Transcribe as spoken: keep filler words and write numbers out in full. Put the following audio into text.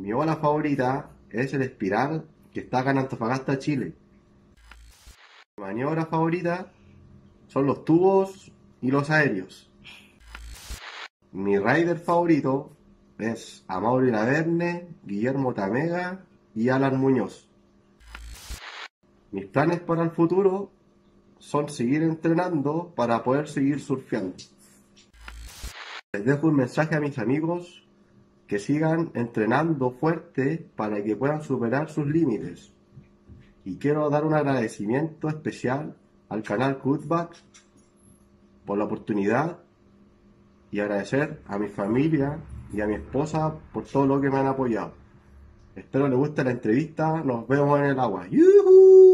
Mi ola favorita es el espiral que está acá en Antofagasta, Chile. Mi maniobra favorita son los tubos y los aéreos. Mi rider favorito es Amaury Laverne, Guillermo Tamega y Alan Muñoz. Mis planes para el futuro son seguir entrenando para poder seguir surfeando. Les dejo un mensaje a mis amigos que sigan entrenando fuerte para que puedan superar sus límites. Y quiero dar un agradecimiento especial al canal Cutback por la oportunidad y agradecer a mi familia y a mi esposa por todo lo que me han apoyado. Espero les guste la entrevista. Nos vemos en el agua. ¡Yuhu!